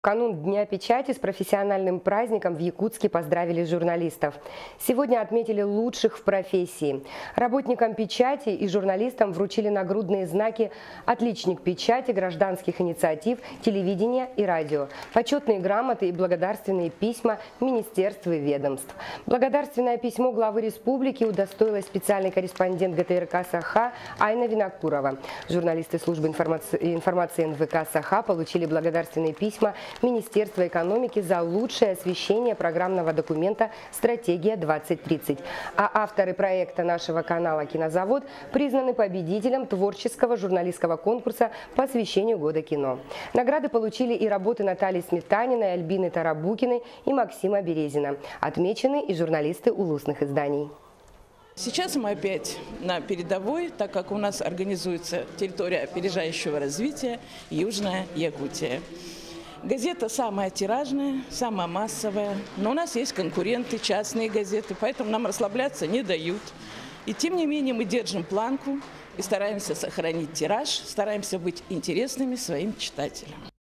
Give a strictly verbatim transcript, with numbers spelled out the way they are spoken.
канун Дня печати с профессиональным праздником в Якутске поздравили журналистов. Сегодня отметили лучших в профессии. Работникам печати и журналистам вручили нагрудные знаки «Отличник печати», гражданских инициатив, телевидения и радио, почетные грамоты и благодарственные письма министерств и ведомств. Благодарственное письмо главы республики удостоила специальный корреспондент гэ тэ эр ка «Саха» Айна Винокурова. Журналисты службы информации, информации эн вэ ка «Саха» получили благодарственные письма Министерства экономики за лучшее освещение программного документа «Стратегия двадцать тридцать». А авторы проекта нашего канала «Кинозавод» признаны победителем творческого журналистского конкурса по освещению года кино. Награды получили и работы Натальи Сметаниной, Альбины Тарабукиной и Максима Березина. Отмечены и журналисты улусных изданий. Сейчас мы опять на передовой, так как у нас организуется территория опережающего развития Южная Якутия. Газета самая тиражная, самая массовая, но у нас есть конкуренты, частные газеты, поэтому нам расслабляться не дают. И тем не менее мы держим планку и стараемся сохранить тираж, стараемся быть интересными своим читателям.